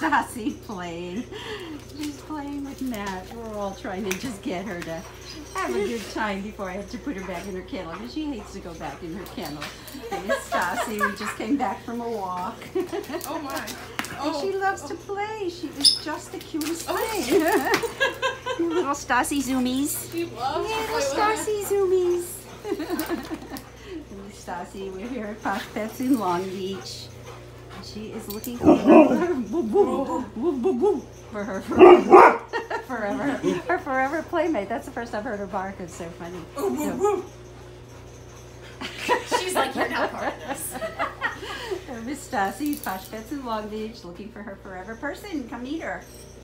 Stassi playing. She's playing with Matt. We're all trying to just get her to have a good time before I have to put her back in her kennel, because she hates to go back in her kennel. There's Stassi. We just came back from a walk. Oh my. And she loves to play. She is just the cutest thing. You little Stassi zoomies. She loves to Little play Stassi zoomies. Stassi, we're here at Posh Pets in Long Beach. She is looking for her forever playmate. That's the first I've heard her bark. It's so funny. So, She's like, you're not part of this. Miss Stassi, Posh Pets in Long Beach, looking for her forever person. Come meet her.